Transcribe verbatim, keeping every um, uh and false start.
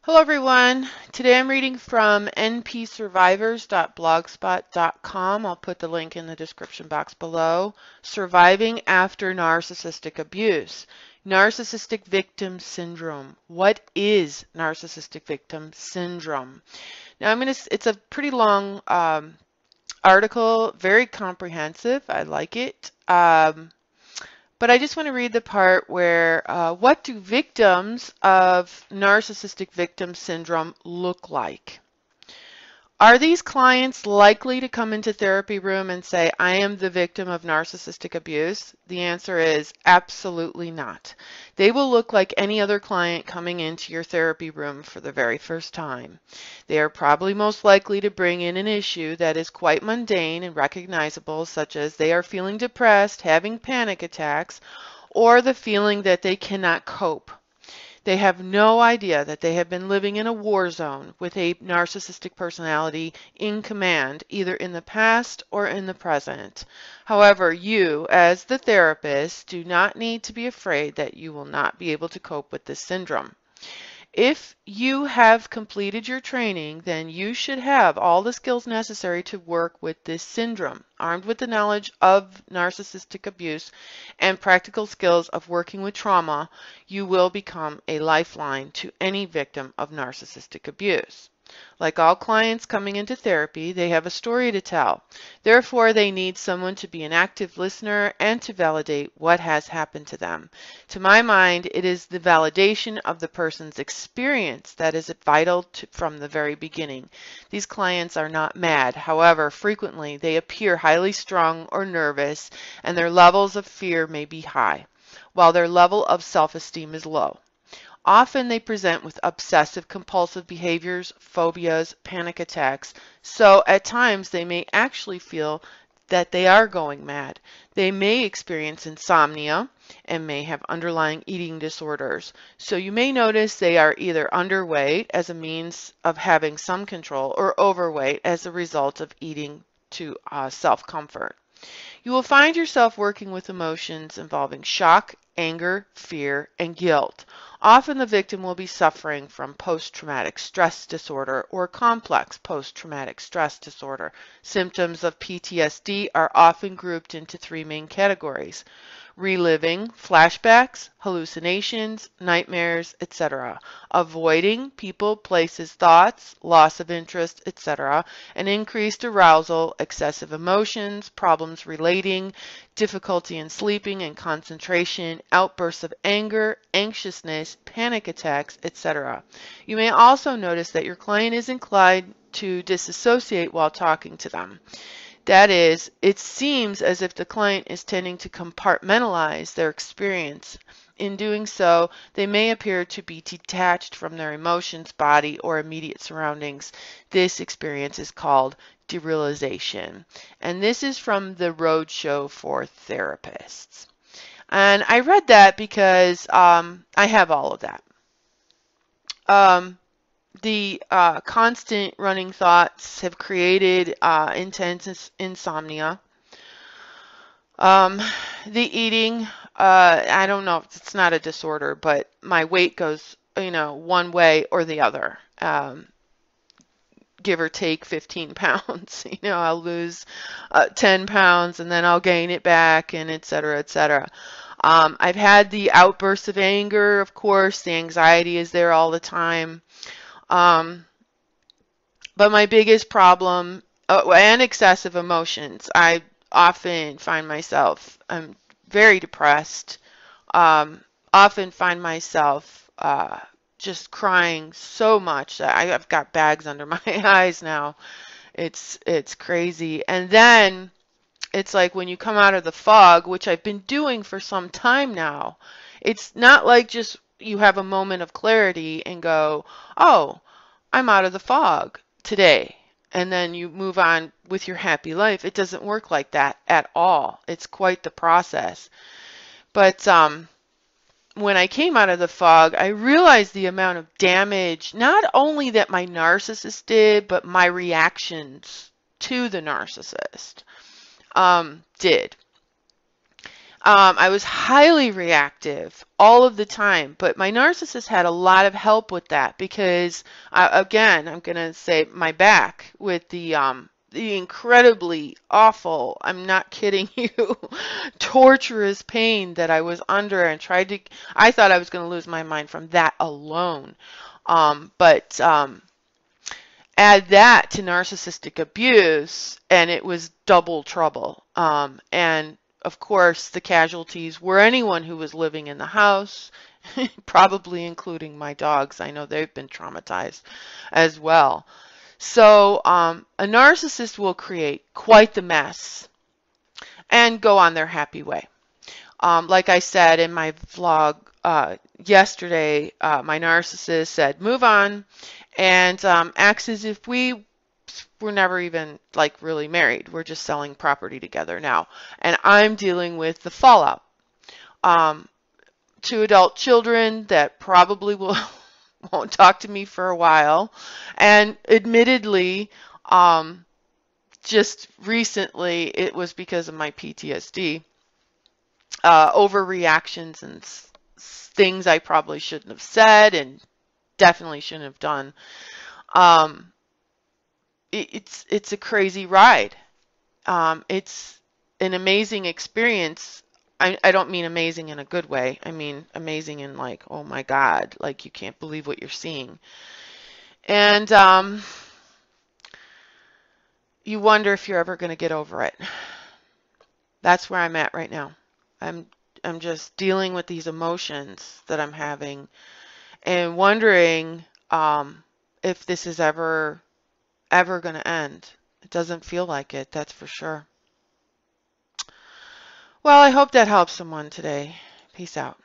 Hello everyone. Today I'm reading from n p survivors dot blogspot dot com. I'll put the link in the description box below. Surviving After Narcissistic Abuse. Narcissistic Victim Syndrome. What is Narcissistic Victim Syndrome? Now I'm going to, it's a pretty long um, article, very comprehensive. I like it. Um, But I just want to read the part where uh, what do victims of narcissistic victim syndrome look like? Are these clients likely to come into therapy room and say, I am the victim of narcissistic abuse? The answer is absolutely not. They will look like any other client coming into your therapy room for the very first time. They are probably most likely to bring in an issue that is quite mundane and recognizable, such as they are feeling depressed, having panic attacks, or the feeling that they cannot cope. They have no idea that they have been living in a war zone with a narcissistic personality in command, either in the past or in the present. However, you, as the therapist, do not need to be afraid that you will not be able to cope with this syndrome. If you have completed your training, then you should have all the skills necessary to work with this syndrome. Armed with the knowledge of narcissistic abuse and practical skills of working with trauma, you will become a lifeline to any victim of narcissistic abuse. Like all clients coming into therapy, they have a story to tell. Therefore, they need someone to be an active listener and to validate what has happened to them. To my mind, it is the validation of the person's experience that is vital to, from the very beginning. These clients are not mad. However, frequently they appear highly strung or nervous, and their levels of fear may be high, while their level of self-esteem is low. Often they present with obsessive compulsive behaviors, phobias, panic attacks, so at times they may actually feel that they are going mad. They may experience insomnia and may have underlying eating disorders. So you may notice they are either underweight as a means of having some control or overweight as a result of eating to uh, self-comfort. You will find yourself working with emotions involving shock, anger, fear, and guilt. Often the victim will be suffering from post-traumatic stress disorder or complex post-traumatic stress disorder. Symptoms of P T S D are often grouped into three main categories: reliving, flashbacks, hallucinations, nightmares, et cetera. Avoiding people, places, thoughts, loss of interest, et cetera. And increased arousal, excessive emotions, problems relating, difficulty in sleeping and concentration, outbursts of anger, anxiousness, panic attacks, et cetera. You may also notice that your client is inclined to disassociate while talking to them. That is, it seems as if the client is tending to compartmentalize their experience. In doing so, they may appear to be detached from their emotions, body, or immediate surroundings. This experience is called derealization. And this is from the Roadshow for Therapists. And I read that because um, I have all of that. Um, The uh, constant running thoughts have created uh, intense insomnia. Um, the eating, uh, I don't know, it's not a disorder, but my weight goes, you know, one way or the other, um, give or take fifteen pounds. You know, I'll lose uh, ten pounds and then I'll gain it back, and et cetera, et cetera. Um, I've had the outbursts of anger, of course. The anxiety is there all the time. Um, but my biggest problem, uh, and excessive emotions, I often find myself, I'm very depressed, um, often find myself uh, just crying so much that I, I've got bags under my eyes now. It's, it's crazy. And then it's like when you come out of the fog, which I've been doing for some time now, it's not like just you have a moment of clarity and go, oh, I'm out of the fog today, and then you move on with your happy life. It doesn't work like that at all. It's quite the process. But um, when I came out of the fog, I realized the amount of damage, not only that my narcissist did, but my reactions to the narcissist um, did. Um, I was highly reactive all of the time, but my narcissist had a lot of help with that because, uh, again, I'm going to say my back with the um, the incredibly awful, I'm not kidding you, torturous pain that I was under, and tried to, I thought I was going to lose my mind from that alone. Um, but um, add that to narcissistic abuse, and it was double trouble. Um, and of course, the casualties were anyone who was living in the house, probably including my dogs. I know they've been traumatized as well. So um, a narcissist will create quite the mess and go on their happy way. Um, like I said in my vlog uh, yesterday, uh, my narcissist said, move on, and um, acts as if we were never even like really married. We're just selling property together now. And I'm dealing with the fallout. Um, two adult children that probably will won't talk to me for a while. And admittedly, um, just recently, it was because of my P T S D. Uh, overreactions and s things I probably shouldn't have said and definitely shouldn't have done. Um, it, it's it's a crazy ride. Um, it's an amazing experience. I, I don't mean amazing in a good way. I mean amazing in like, oh my God, like you can't believe what you're seeing. And um, you wonder if you're ever going to get over it. That's where I'm at right now. I'm I'm just dealing with these emotions that I'm having and wondering um, if this is ever ever going to end. It doesn't feel like it, that's for sure. Well, I hope that helps someone today. Peace out.